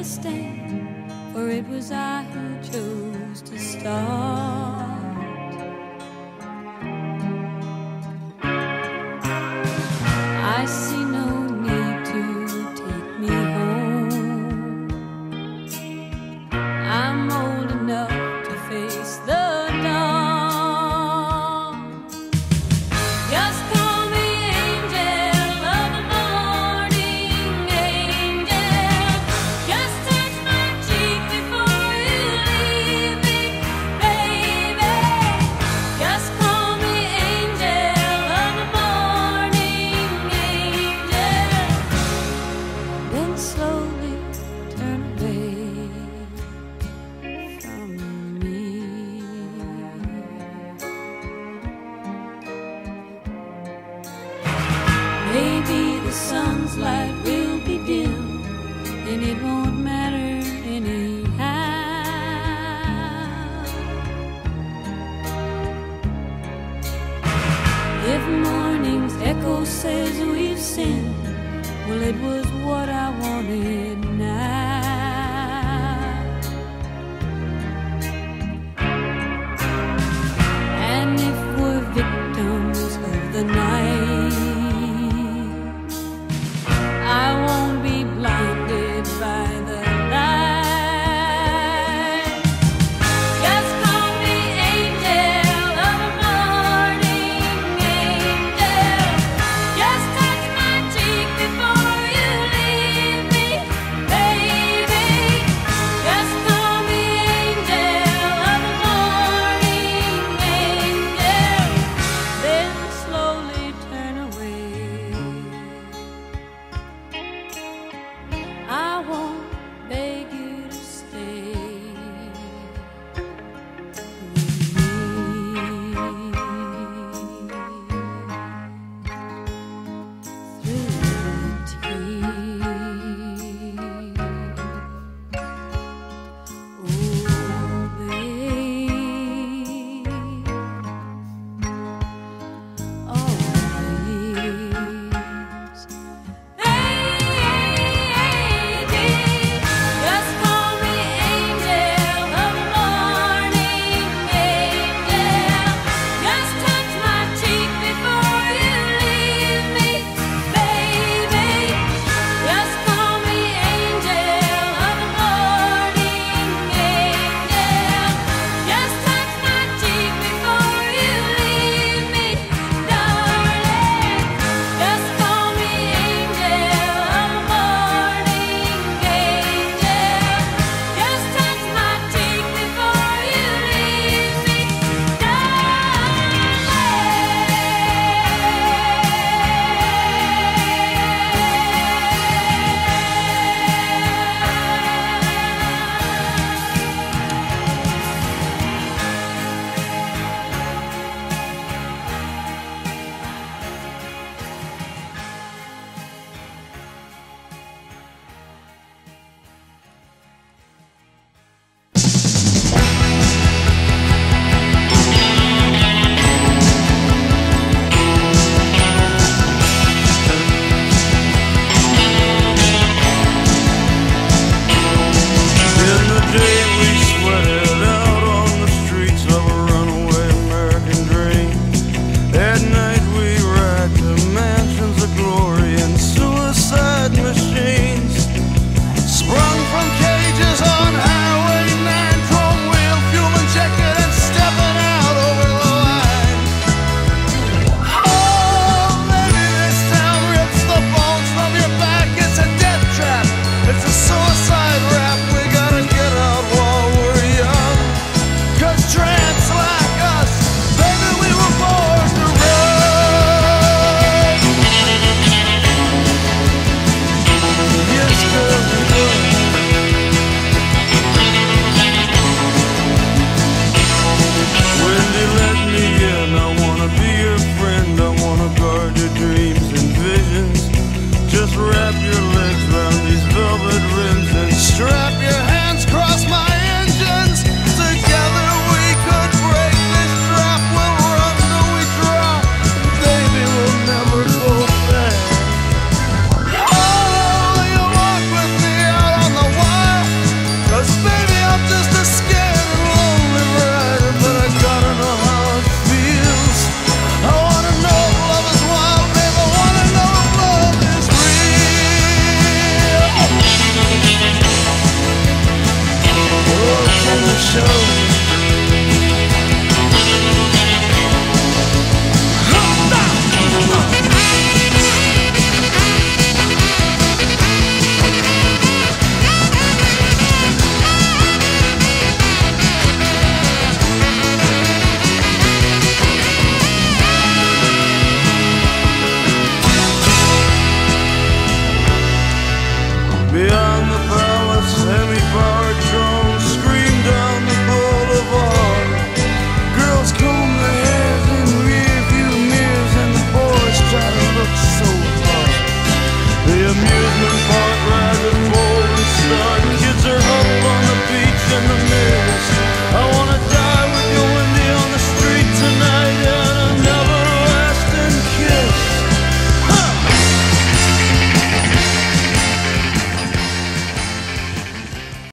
stand, for it was I who chose to start. I see no need to take me home. I'm old enough to face the dawn. Just call me angel of the morning, angel. Just touch my cheek before you leave me, baby. Just call me angel of the morning, angel. Then slowly turn away from me. Maybe the sun's light will be dim, and it won't matter anyhow. If morning's echo says we've sinned, well, it was what I wanted now.